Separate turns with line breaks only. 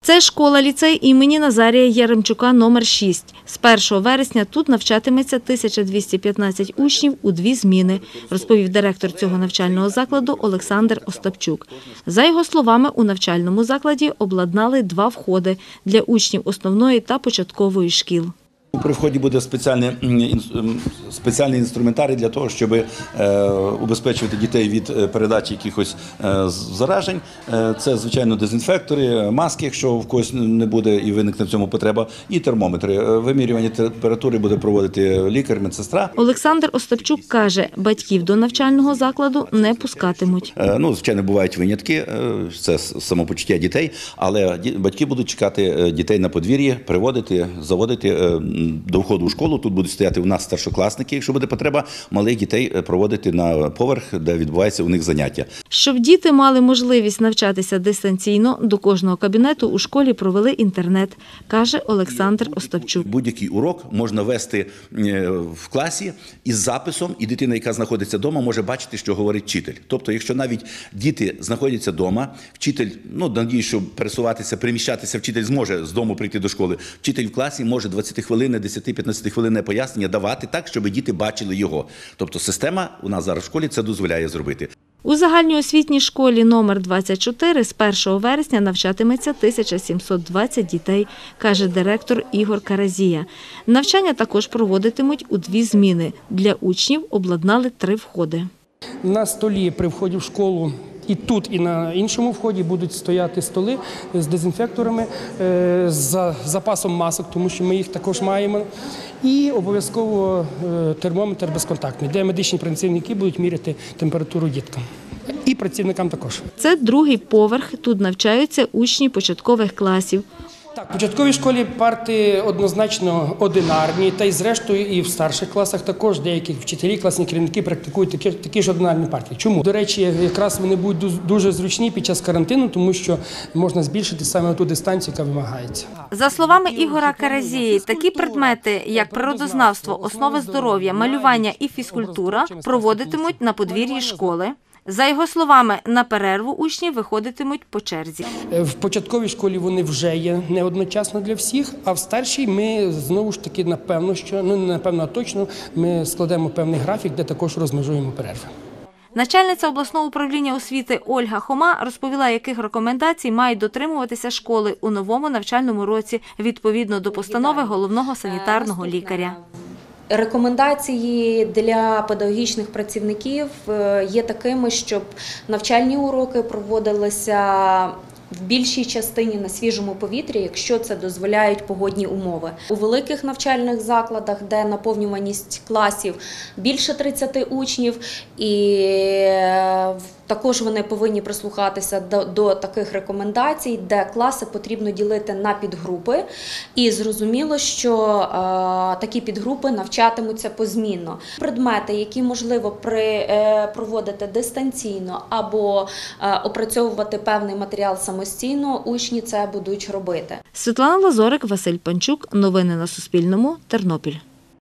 Це школа-ліцей імені Назарія Яремчука номер 6. З 1 вересня тут навчатиметься 1215 учнів у 2 зміни, розповів директор цього навчального закладу Олександр Остапчук. За його словами, у навчальному закладі обладнали 2 входи для учнів основної та початкової шкіл.
При вході буде спеціальний інструментарій для того, щоб убезпечувати дітей від передачі якихось заражень. Це, звичайно, дезінфектори, маски, якщо в когось не буде і виникне в цьому потреба, і термометри. Вимірювання температури буде проводити лікар, медсестра.
Олександр Остапчук каже, батьків до навчального закладу не пускатимуть.
Звичайно, бувають винятки, це самопочуття дітей, але батьки будуть чекати дітей на подвір'ї, приводити, заводити до входу у школу. Тут будуть стояти у нас старшокласники, якщо буде потреба, малих дітей проводити на поверх, де відбуваються у них заняття.
Щоб діти мали можливість навчатися дистанційно, до кожного кабінету у школі провели інтернет, каже Олександр Остапчук.
Будь-який урок можна вести в класі із записом, і дитина, яка знаходиться вдома, може бачити, що говорить вчитель. Тобто, якщо навіть діти знаходяться вдома, вчитель, надіюсь, що пересуватися, переміщатися вчитель зможе з дому прийти до школи, вчитель в класі може 20 хвилин, 10-15 хвилин пояснення давати так, щоб діти бачили його. Тобто система у нас зараз в школі це дозволяє зробити.
У загальноосвітній школі номер 24 з 1 вересня навчатиметься 1720 дітей, каже директор Ігор Каразія. Навчання також проводитимуть у 2 зміни. Для учнів обладнали 3 входи.
На столі при вході в школу і тут, і на іншому вході будуть стояти столи з дезінфекторами, з запасом масок, тому що ми їх також маємо. І обов'язково термометр безконтактний, де медичні працівники будуть міряти температуру діткам. І працівникам також.
Це 2-й поверх. Тут навчаються учні початкових класів.
Так, в початковій школі парти однозначно одинарні, та й зрештою і в старших класах також деякі вчителі, класні керівники практикують такі ж одинарні парти. Чому? До речі, якраз вони будуть дуже зручні під час карантину, тому що можна збільшити саме ту дистанцію, яка вимагається.
За словами Ігора Каразії, такі предмети, як природознавство, основи здоров'я, малювання і фізкультура, проводитимуть на подвір'ї школи. За його словами, на перерву учні виходитимуть по черзі.
В початковій школі вони вже є не одночасно для всіх, а в старшій ми знову ж таки напевно, а точно, ми складемо певний графік, де також розмежуємо перерви.
Начальниця обласного управління освіти Ольга Хома розповіла, яких рекомендацій мають дотримуватися школи у новому навчальному році відповідно до постанови головного санітарного лікаря.
Рекомендації для педагогічних працівників є такими, щоб навчальні уроки проводилися в більшій частині на свіжому повітрі, якщо це дозволяють погодні умови. У великих навчальних закладах, де наповнюваність класів більше 30 учнів, і також вони повинні прислухатися до таких рекомендацій, де класи потрібно ділити на підгрупи. І зрозуміло, що такі підгрупи навчатимуться позмінно. Предмети, які можливо проводити дистанційно або опрацьовувати певний матеріал самостійно, учні це будуть робити.
Світлана Лазорик, Василь Панчук. Новини на Суспільному. Тернопіль.